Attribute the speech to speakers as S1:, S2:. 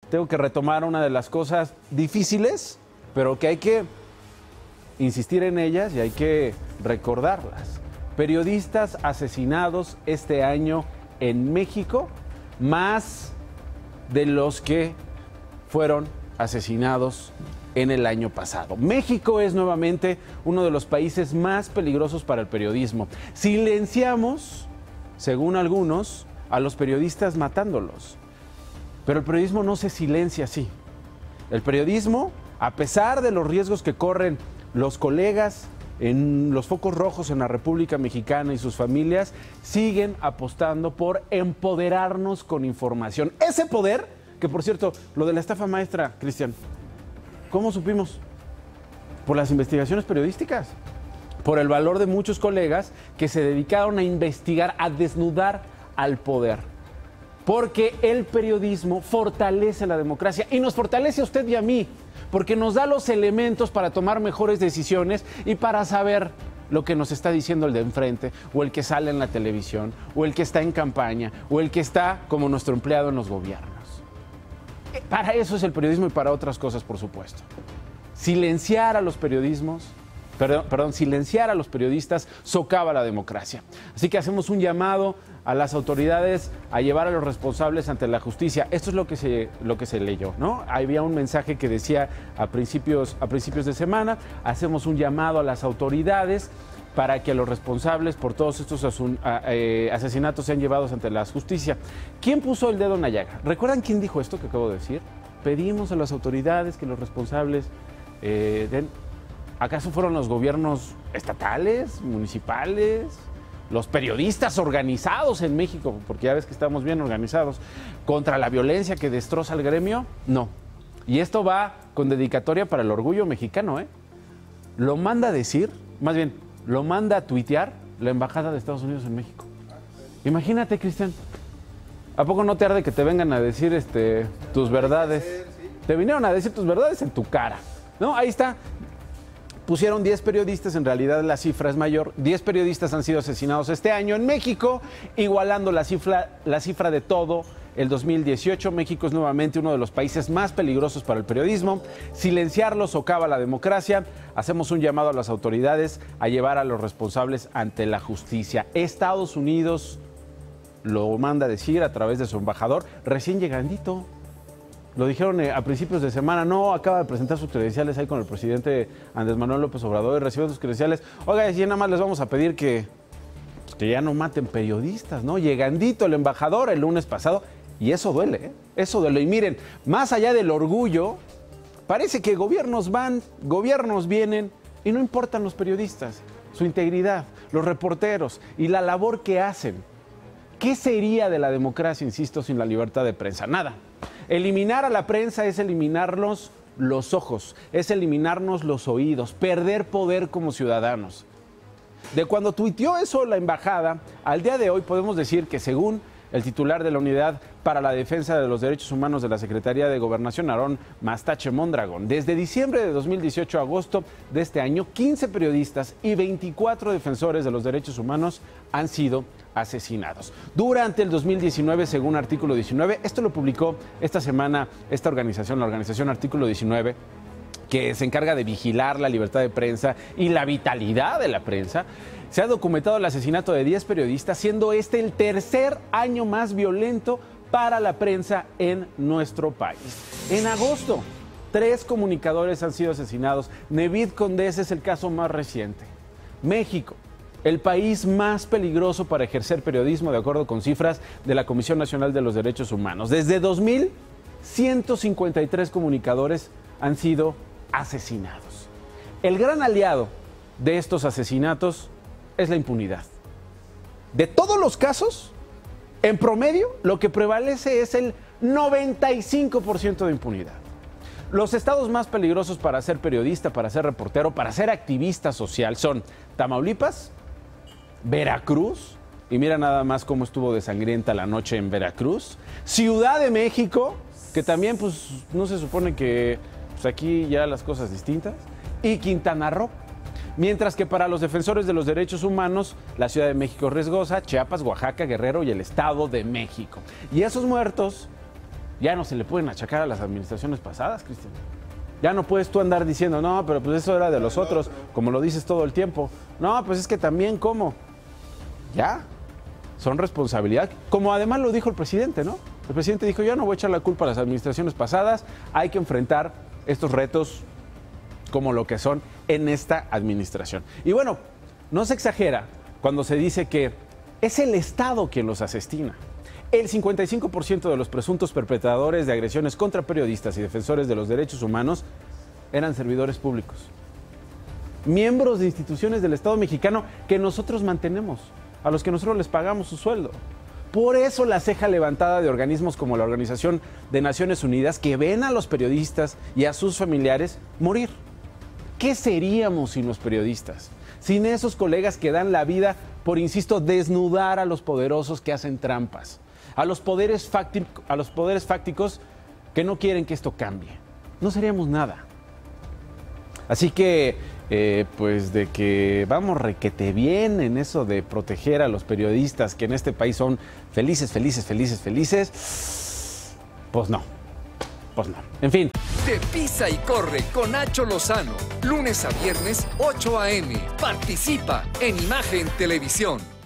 S1: tengo que retomar una de las cosas difíciles, pero que hay que insistir en ellas y hay que recordarlas. Periodistas asesinados este año en México, más de los que fueron asesinados en el año pasado. México es nuevamente uno de los países más peligrosos para el periodismo. Silenciamos, según algunos, a los periodistas matándolos. Pero el periodismo no se silencia así. El periodismo, a pesar de los riesgos que corren los colegas en los focos rojos en la República Mexicana y sus familias, siguen apostando por empoderarnos con información. Ese poder, que por cierto, lo de la estafa maestra, Cristian, ¿cómo supimos? Por las investigaciones periodísticas, por el valor de muchos colegas que se dedicaron a investigar, a desnudar al poder. Porque el periodismo fortalece la democracia y nos fortalece a usted y a mí, porque nos da los elementos para tomar mejores decisiones y para saber lo que nos está diciendo el de enfrente, o el que sale en la televisión, o el que está en campaña, o el que está como nuestro empleado en los gobiernos. Para eso es el periodismo y para otras cosas, por supuesto. Silenciar a los periodistas socava la democracia. Así que hacemos un llamado a las autoridades a llevar a los responsables ante la justicia. Esto es lo que se leyó, ¿no? Había un mensaje que decía a principios de semana: hacemos un llamado a las autoridades para que los responsables por todos estos asesinatos sean llevados ante la justicia. ¿Quién puso el dedo en la llaga? ¿Recuerdan quién dijo esto que acabo de decir? Pedimos a las autoridades que los responsables den. ¿Acaso fueron los gobiernos estatales, municipales, los periodistas organizados en México? Porque ya ves que estamos bien organizados. ¿Contra la violencia que destroza el gremio? No. Y esto va con dedicatoria para el orgullo mexicano, ¿eh? Lo manda a decir, más bien, lo manda a tuitear la Embajada de Estados Unidos en México. Imagínate, Cristian, ¿a poco no te arde que te vengan a decir tus verdades? Te vinieron a decir tus verdades en tu cara, ¿no? Ahí está. Pusieron 10 periodistas, en realidad la cifra es mayor. 10 periodistas han sido asesinados este año en México, igualando la cifra de todo el 2018. México es nuevamente uno de los países más peligrosos para el periodismo. Silenciarlo socava la democracia. Hacemos un llamado a las autoridades a llevar a los responsables ante la justicia. Estados Unidos lo manda a decir a través de su embajador, recién llegandito. Lo dijeron a principios de semana, no, acaba de presentar sus credenciales ahí con el presidente Andrés Manuel López Obrador y recibió sus credenciales. Oiga, y nada más les vamos a pedir que ya no maten periodistas, ¿no? Llegandito el embajador el lunes pasado, y eso duele, ¿eh? Eso duele. Y miren, más allá del orgullo, parece que gobiernos van, gobiernos vienen, y no importan los periodistas, su integridad, los reporteros y la labor que hacen. ¿Qué sería de la democracia, insisto, sin la libertad de prensa? Nada. Eliminar a la prensa es eliminarnos los ojos, es eliminarnos los oídos, perder poder como ciudadanos. De cuando tuiteó eso la embajada, al día de hoy podemos decir que, según el titular de la Unidad para la Defensa de los Derechos Humanos de la Secretaría de Gobernación, Aarón Mastache Mondragón, desde diciembre de 2018 a agosto de este año, 15 periodistas y 24 defensores de los derechos humanos han sido asesinados. Durante el 2019, según Artículo 19, esto lo publicó esta semana esta organización, la organización Artículo 19, que se encarga de vigilar la libertad de prensa y la vitalidad de la prensa, se ha documentado el asesinato de 10 periodistas, siendo este el tercer año más violento para la prensa en nuestro país. En agosto, 3 comunicadores han sido asesinados. Nevid Condés es el caso más reciente. México, el país más peligroso para ejercer periodismo, de acuerdo con cifras de la Comisión Nacional de los Derechos Humanos. Desde 2000, 153 comunicadores han sido asesinados. El gran aliado de estos asesinatos es la impunidad. De todos los casos, en promedio, lo que prevalece es el 95% de impunidad. Los estados más peligrosos para ser periodista, para ser reportero, para ser activista social son Tamaulipas, Veracruz, y mira nada más cómo estuvo de sangrienta la noche en Veracruz, Ciudad de México, que también pues no se supone que pues, aquí ya las cosas distintas, y Quintana Roo. Mientras que para los defensores de los derechos humanos, la Ciudad de México es riesgosa, Chiapas, Oaxaca, Guerrero y el Estado de México. Y esos muertos ya no se le pueden achacar a las administraciones pasadas, Cristian. Ya no puedes tú andar diciendo, no, pero pues eso era de los otros, como lo dices todo el tiempo. No, pues es que también, ¿cómo? Ya, son responsabilidad, como además lo dijo el presidente, ¿no? El presidente dijo, yo no voy a echar la culpa a las administraciones pasadas, hay que enfrentar estos retos como lo que son en esta administración. Y bueno, no se exagera cuando se dice que es el Estado quien los asesina. El 55% de los presuntos perpetradores de agresiones contra periodistas y defensores de los derechos humanos eran servidores públicos, miembros de instituciones del Estado mexicano que nosotros mantenemos, a los que nosotros les pagamos su sueldo. Por eso la ceja levantada de organismos como la Organización de Naciones Unidas, que ven a los periodistas y a sus familiares morir. ¿Qué seríamos sin los periodistas? Sin esos colegas que dan la vida por, insisto, desnudar a los poderosos que hacen trampas, a los poderes fácticos que no quieren que esto cambie. No seríamos nada. Así que, pues de que vamos requete bien en eso de proteger a los periodistas que en este país son felices, pues no. En fin.
S2: De Pisa y Corre con Nacho Lozano, lunes a viernes, 8 a.m. Participa en Imagen Televisión.